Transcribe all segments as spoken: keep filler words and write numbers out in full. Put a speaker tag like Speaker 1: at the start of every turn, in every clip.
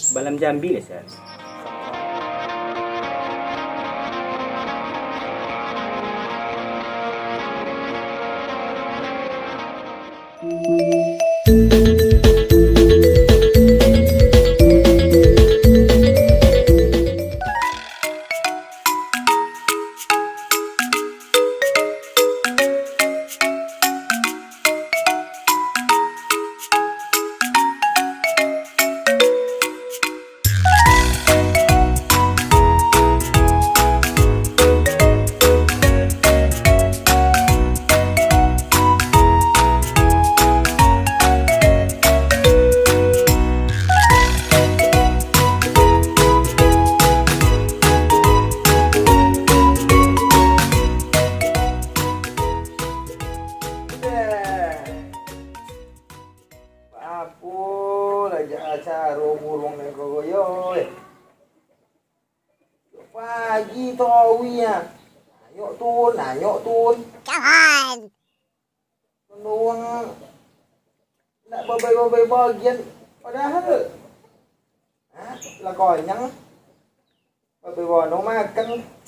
Speaker 1: Balam Jambi lah sir.
Speaker 2: Acara burung dan kogoyo pagi tawi ya ayo tun ayo tun
Speaker 3: Kawan
Speaker 2: penuang nak babai-babai bagian padahal ah lah konyang babai bono makan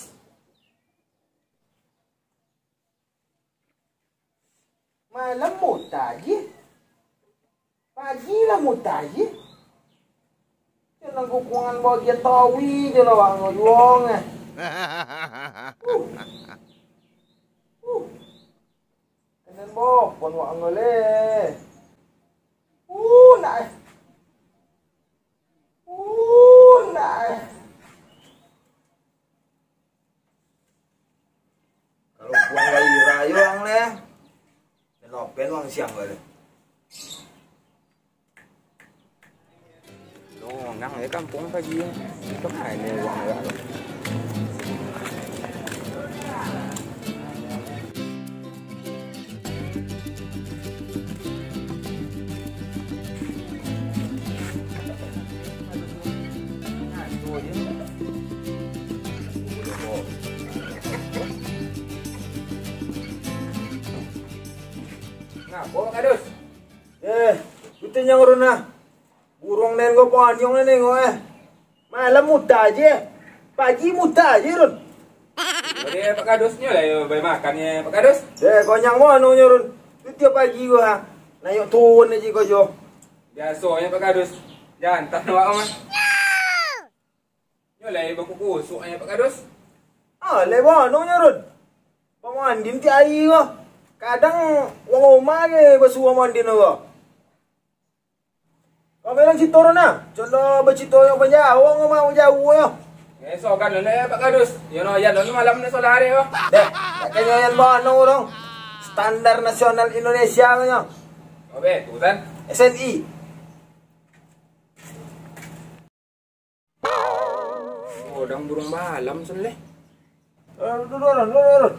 Speaker 2: malam mutaji pagi lah mutaji jangan kukungan bagian tawi je lah wang ngojong eh. Uh. Uh. Kanan bo, pon wang ngole. Uh, nak. Uh, nak. Kalau buang lagi rayo ang le. Lopen wang siang gale.
Speaker 1: Nang ở kampung pagi có hai này quăng ra rồi.
Speaker 2: Nah, bawa kadus. Eh, itu yang uruna. Burung nen go ponyong nen go eh. Malam muda aja. Pagi muda aja Run.
Speaker 1: Jadi Pak Kadusnya lah yo bayi makannya Pak Kadus.
Speaker 2: Eh konyang mana Run. Itu tiap pagi gua. Nayok turun aja kau jo.
Speaker 1: Biasanya Pak Kadus. Jangan tak nak mah. Nyo lah baku kusuknya Pak Kadus.
Speaker 2: Ah, lewa no Run. Pamandin ti ai go. Kadang wong omah ge basuh mandin go. Kau bilang cito na, contoh bercito yang penjauh, nggak mau jauh yo.
Speaker 1: Eh, so kan lele Pak Kadus. Yo no yan no malam na solar yo.
Speaker 2: Deh, kayaknya yan ba ano dong? Standar nasional Indonesia nyo.
Speaker 1: Oke, tutan.
Speaker 2: S N I.
Speaker 1: Oh, dang burung balam sele.
Speaker 2: Eh, turun, turun, turun.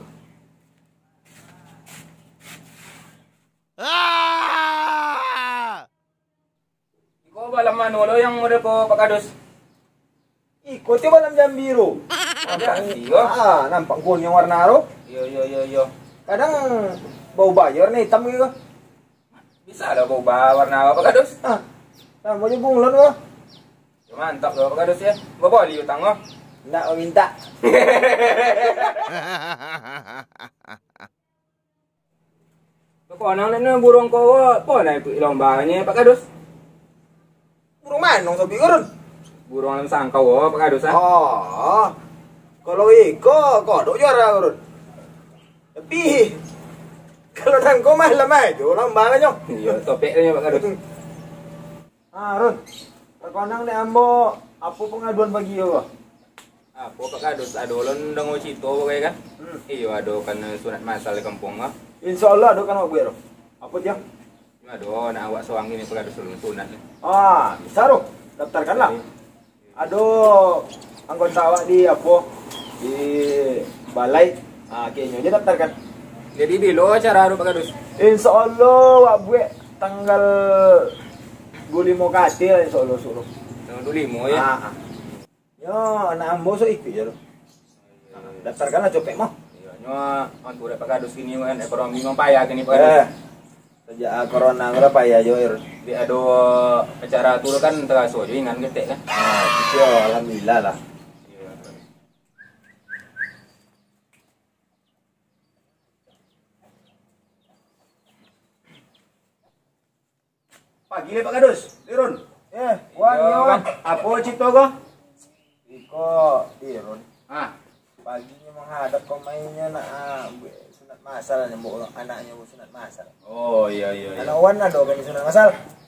Speaker 1: Iko balam ano lo yang model ko Pak Kadus.
Speaker 2: Ikuti balam Jambiru.
Speaker 1: Iyo.
Speaker 2: Ah, nampak kuning warna ro.
Speaker 1: Yo yo yo yo.
Speaker 2: Kadang bau bayar nih hitam gitu.
Speaker 1: Bisa ada bau warna apa Pak Kadus?
Speaker 2: Ah, nah mau jebung lon lo.
Speaker 1: Ya, mantap lo Pak Kadus ya. Gua boleh utang lo.
Speaker 2: Nggak mau minta.
Speaker 1: Kau nang nang burung kau apa na lombanya Pak Kadus?
Speaker 2: Burung manong sabi ko ron.
Speaker 1: Burung yang sangkau oh Pak Kadus ah.
Speaker 2: Oh, kalau iko kodok juara ron. Tapi kalau nangko mah lemah itu lambang aja.
Speaker 1: Iya, topeknya Pak Kadus.
Speaker 2: Ah, Ron. Terkonang nih ambo apa pengaduan bagi yo?
Speaker 1: Apa Pak Kadus ado lon dong cito kayak kan?
Speaker 2: Hmm.
Speaker 1: Iyo ado kan sunat masal di kampung ah.
Speaker 2: Insyaallah ado kan mau ro. Apa dia?
Speaker 1: Ado nak awak soang ini Pak Kadus dulu sunat.
Speaker 2: Ah, bisa ro. Daftarkanlah. Ado anggota awak di apa? Di balai. Ah, kayaknya aja daftarkan.
Speaker 1: Jadi di lo acara ado Pak Kadus.
Speaker 2: Insyaallah wak buat tanggal guli mau katil insyaallah suruh.
Speaker 1: Tanggal dua puluh lima ya.
Speaker 2: Ah, ah. Yo, anak ambo so ikut ya lo. Daftarkanlah copek mah.
Speaker 1: Iya, nyo mantu Pak Kadus ini kan ekonomi mah payah gini Pak
Speaker 2: Eh,
Speaker 1: Kadus.
Speaker 2: Sejak corona berapa ya jo Irun?
Speaker 1: Di ado acara tur kan terasa jo ingan ketek kan.
Speaker 2: Nah, itu ya, alhamdulillah lah.
Speaker 3: Pagi le Pak Kadus, Irun.
Speaker 2: Eh, wan
Speaker 1: Yo,
Speaker 2: yo.
Speaker 1: Bang.
Speaker 3: Apa cipto kok?
Speaker 2: Iko Irun.
Speaker 1: Ah,
Speaker 2: Paginya menghadap pemainnya nak ah, bu- sunat masal nih bu anaknya bu sunat masal.
Speaker 1: oh iya iya iya.
Speaker 2: Anak wan ada kan sunat masal?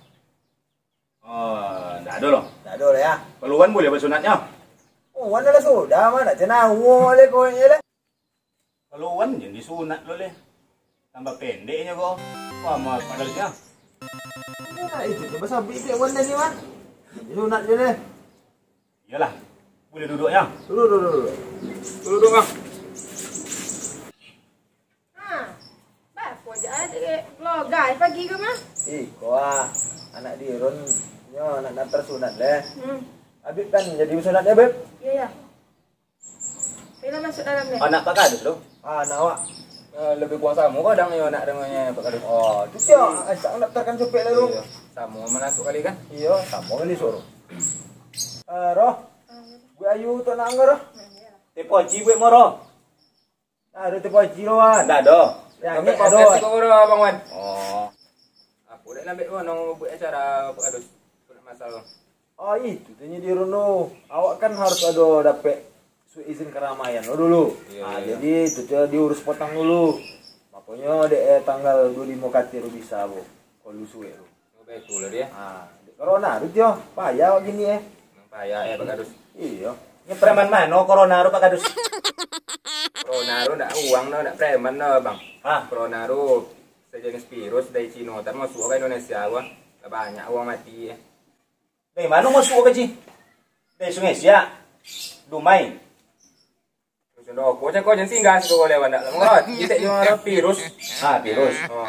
Speaker 1: Oh, ndak ada loh.
Speaker 2: Nggak ada lah ya.
Speaker 3: Peluan boleh bersunatnya.
Speaker 2: Oh, wan ada sudah mana cenah le kau ini le.
Speaker 3: Peluan jadi sunat lo le. Tambah pendeknya kok. Wah, mau padalnya.
Speaker 2: Ya, itu coba sabi ke wan ni wan. Sunat je le.
Speaker 3: Iyalah. Boleh duduknya.
Speaker 2: Dulu dulu dulu.
Speaker 1: Dulu dong, Bang.
Speaker 4: Ha. Bapak je ada vlogger pagi ke mah?
Speaker 2: Iko ah, anak di Irun yo nak daftar sunat le.
Speaker 4: Hmm.
Speaker 2: Habib kan jadi sunatnya Beb.
Speaker 4: Ya ya. Bila masuk dalam ni.
Speaker 3: Anak Pak Kadus lo.
Speaker 2: Ah, nak awak.
Speaker 1: Eh, lebih kuat samu kadang yo nak dengannya Pak Kadus.
Speaker 2: Oh, tu dia asal daftarkan supek le lu.
Speaker 1: Iya. Samu mana masuk kali kan?
Speaker 2: Iya, sama kali suruh. Eh, roh. Gue ayu tu nak anggar roh.
Speaker 3: Tepoci buat moro.
Speaker 2: Ah, ada tepo jiroan.
Speaker 3: Ndak ada.
Speaker 2: Ya,
Speaker 1: Sampai
Speaker 2: ni
Speaker 1: podcast
Speaker 2: ada.
Speaker 1: kau ora Bang Wan.
Speaker 3: Oh.
Speaker 1: Aku dah lambat kau nang buat acara Pak Kadus. Sunat masal.
Speaker 2: Oh, itu tanya di Rono. Awak kan harus ada dapat su izin keramaian lo dulu.
Speaker 1: Iya,
Speaker 2: Ah,
Speaker 1: iya.
Speaker 2: jadi itu dia diurus potong dulu. Makanya de eh, tanggal dua puluh lima kati lu bisa, Bu. Kalau lu suwe lu.
Speaker 1: Betul lah dia.
Speaker 2: Ah, di corona itu dia. Payah gini eh.
Speaker 1: Nang payah ya Pak Kadus.
Speaker 2: Iya.
Speaker 3: Ini preman mana corona ro Pak Kadus?
Speaker 1: Pronaru ndak uang no, ndak preman no, Bang.
Speaker 3: Ah,
Speaker 1: Pronaru sejenis virus dari Cina tar masuk ke Indonesia gua. Banyak uang mati ya.
Speaker 3: dari mana masuk ke Ci? Dari Sungai Siak. Dumai.
Speaker 1: Terus ndo ko cak ko jen singgah sik ko lewat ndak. Ngot, kita cuma virus.
Speaker 3: Ah, virus.
Speaker 1: Oh.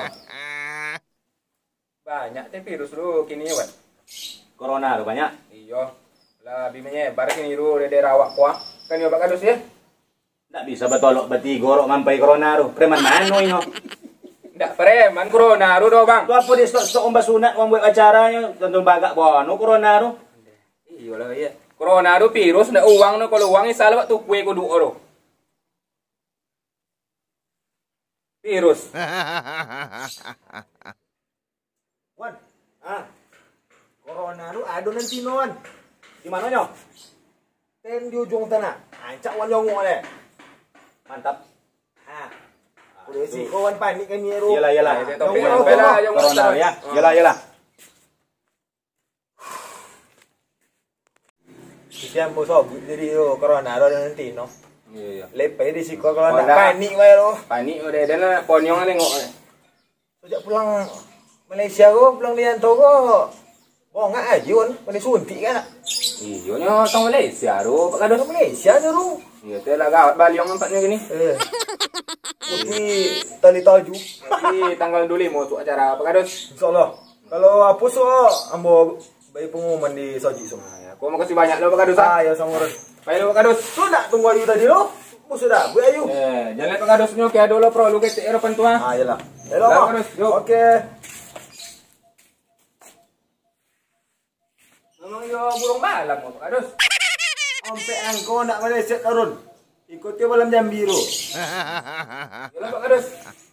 Speaker 1: Banyak teh virus lu kini wan.
Speaker 3: Corona ro banyak.
Speaker 1: Iya. Lah bi menyebar kini ru di daerah awak kuah. Kan yo Pak Kadus ya.
Speaker 3: Ndak bisa betolok beti gorok mampai corona ro. Preman mana ini?
Speaker 1: Ndak preman corona ru do Bang.
Speaker 3: Tu apa dia stok-stok ombak sunat orang buat acaranya tentu bagak bono corona ro.
Speaker 1: Iya lah iya. Corona ru virus ndak uang no kalau uang salah waktu kue kudu ro. Virus.
Speaker 2: Wan. Ah. Corona lu ada nanti non.
Speaker 3: Di mana nyo?
Speaker 2: Ten di ujung tanah. Ancak wan jongo le.
Speaker 3: Mantap.
Speaker 2: Ah. Udah sih kawan panik kan ni ru.
Speaker 3: Iyalah iyalah.
Speaker 1: Nah, itu topik yang bela yang
Speaker 3: Corona
Speaker 1: masalah.
Speaker 3: ya. Iyalah iyalah.
Speaker 2: Siapa mau sobut jadi yo corona ada nanti no.
Speaker 1: Iya iya.
Speaker 2: Lepai di siko kalau
Speaker 1: Oh,
Speaker 2: nak
Speaker 1: dah.
Speaker 2: panik wae lo.
Speaker 1: Panik udah dan lah ponyong nengok.
Speaker 2: Sejak pulang Malaysia go, pulang Lianto go. Oh, enggak aja wan, mana suntik kan.
Speaker 1: Iya nyo tong Malaysia ru Pak Kadus.
Speaker 2: Ke Malaysia tu ru.
Speaker 1: Iya teh lah gawat baliong empatnya gini.
Speaker 2: Eh. Tapi tali taju.
Speaker 1: Nanti tanggal dua puluh lima untuk acara Pak Kadus.
Speaker 2: Insyaallah. Kalau hapus so ambo bayi pengumuman di Soji semua.
Speaker 1: Nah, ya, aku makasih banyak lo Pak Kadus.
Speaker 2: Ah, ya sangurun.
Speaker 1: Baik lo Pak Kadus.
Speaker 2: Sudah tunggu ayu tadi lo. Mu sudah, bu ayu.
Speaker 1: Eh, jalan Pak Kadus nyo kayak dulu pro lu ke Eropa tua.
Speaker 2: Ah, yalah. Hello,
Speaker 1: Dah,
Speaker 2: Mak.
Speaker 1: terus, yuk.
Speaker 2: Oke.
Speaker 1: Memang yo burung malam Pak Kadus.
Speaker 2: Sampai angko nak Malaysia karun. Ikuti malam jam biru.
Speaker 1: Jalan Pak Kadus.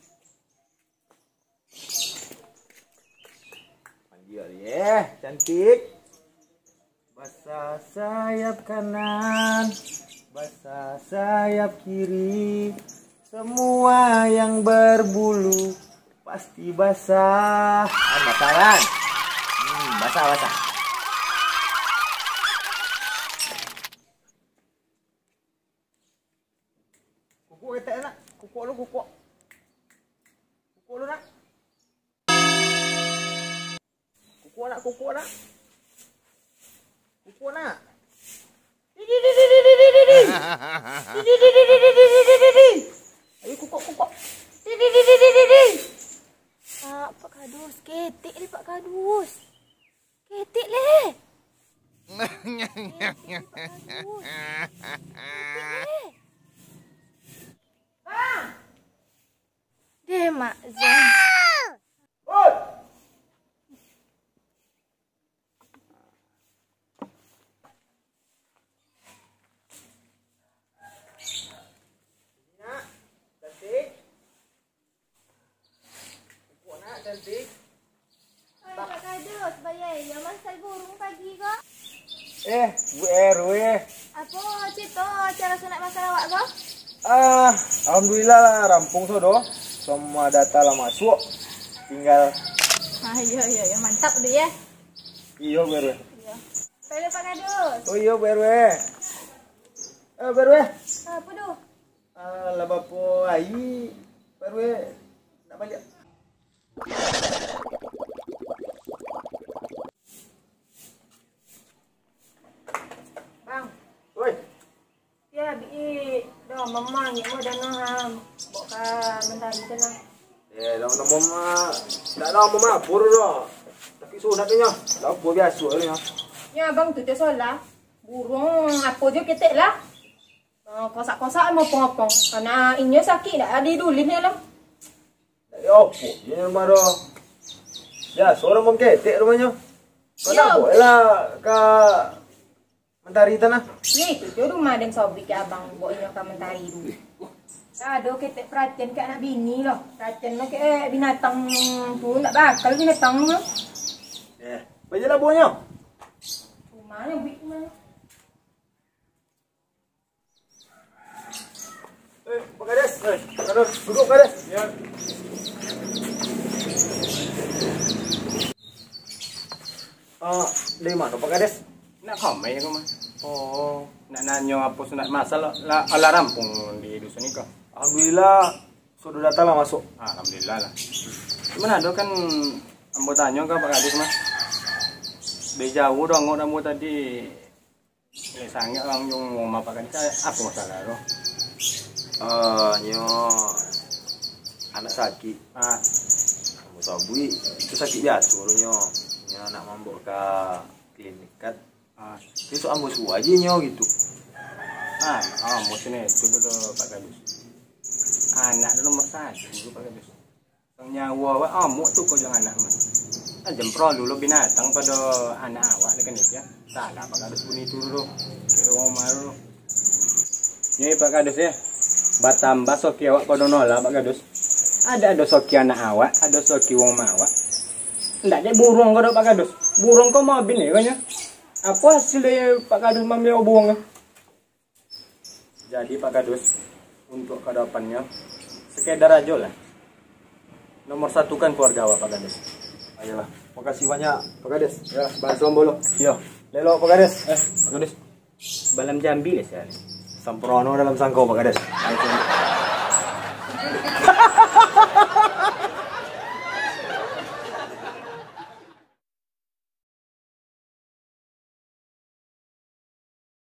Speaker 2: Panggil ya, cantik. Basah sayap kanan, basah sayap kiri. Semua yang berbulu pasti basah. Ah, basahan. Hmm, basah basah. Kuku kita enak. Kuku lu kuku. Kuku lu nak. Kuku nak, kuku nak. Kuku nak. Di di di di di di di di di. Di di di di di di di di di di. Ayo kuku kuku. Di di di di di di di.
Speaker 4: Pak, Pak Kadus, ketik le Pak Kadus. Ketik le. Ketik, Pak Kadus. Ketik le. Bang. Deh Mak Zan.
Speaker 2: Oi. Eh, Bu R W.
Speaker 4: Apa cerita cara sunat masal awak kau?
Speaker 2: Ah, alhamdulillah lah rampung sodo. Semua data lah masuk. Tinggal
Speaker 4: Ah, iya, iya, iya. Mantap deh ya.
Speaker 2: iyo Bu R W.
Speaker 4: Iya. Pada Pak Kadus.
Speaker 2: Oh iya Bu R W. Eh Bu R W.
Speaker 4: Apa tu?
Speaker 2: Ah, lah bapo ai. Bu R W nak balik.
Speaker 4: Bang.
Speaker 2: Oi.
Speaker 4: Ya, bi dah mama ni mo dah nak bawa ka mentari sana.
Speaker 2: Eh, dah nama mah. Tak lama mah pur dah. Tapi sunat nya. Dah pur biasa nya.
Speaker 4: Ya, bang tu tu solah. Burung apa je ketek lah. Uh, kosak-kosak mau pong-pong. Karena inya sakit dah ada dulin ni lah.
Speaker 2: Yo, ni rumah dah. Ya, seorang mom ketek rumahnya. Kau
Speaker 4: Ya.
Speaker 2: nak boleh lah ke mentari tanah.
Speaker 4: Ya, itu je rumah dan sobri ke abang bawa inya ka mentari dulu. Ada ketek perhatian ke anak bini lah. Perhatian lah ke eh, binatang tu. Tak bakal binatang tu.
Speaker 2: Eh, baca lah buahnya.
Speaker 4: Rumah ni, buik rumah.
Speaker 2: Eh, Pak Kades. Eh, Pak Kades. Duduk Pak Kades. Ya. Ah, dari mana Pak Kades?
Speaker 3: Nak kamai aku mah.
Speaker 2: Oh,
Speaker 3: Nak nanya apa sunat masal lah ala rampung di dusun ni kau.
Speaker 2: alhamdulillah sudah datang lah masuk.
Speaker 3: Ah, alhamdulillah lah. Cuman ada kan ambo tanya kau Pak Kadus mah. Dari jauh dong ngok ambo tadi. Eh sangat orang yung rumah Pak Kadus apa masalah lo?
Speaker 2: Ah, nyo anak sakit.
Speaker 3: Ah,
Speaker 2: Kamu sabui itu sakit biasa nyo. Nyo nak mambok ke klinik kan.
Speaker 3: ah,
Speaker 2: Besok ambo suah aja nyo gitu.
Speaker 3: ah, ah, mau sini itu tuh Pak Kadus. Anak tu nomor satu Pak Kadus. Sang nyawa wa amuk tu kau jangan anak mah. Ah, jempro dulu binatang pada anak awak dekan ya. Salah Pak Kadus pun itu dulu. Ke orang maru. Ni Pak Kadus ya. Batambah soki awak pada nolak Pak Kadus. Ada ada soki anak awak, ada soki wong awak. Ndak ada burung kau Pak Kadus. Burung kau mau bin ya kanya. Apa hasilnya Pak Kadus mambil burung? Jadi Pak Kadus untuk kedepannya sekedar aja lah. Nomor satu kan keluarga awak Pak Kadus.
Speaker 2: Ayolah. Makasih banyak Pak Kades.
Speaker 3: Ya, bantu ambolo. Yo.
Speaker 2: Lelo Pak Kades.
Speaker 3: Eh, Pak Kadus. Balam Jambi ya sekali.
Speaker 2: Samprono dalam sangkau Pak Kades.
Speaker 3: Langsung.